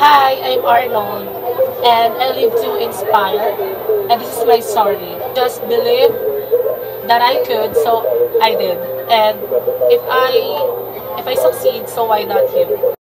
Hi, I'm Arnold, and I live to inspire, and this is my story. Just believe that I could, so I did. And if I succeed, so why not you?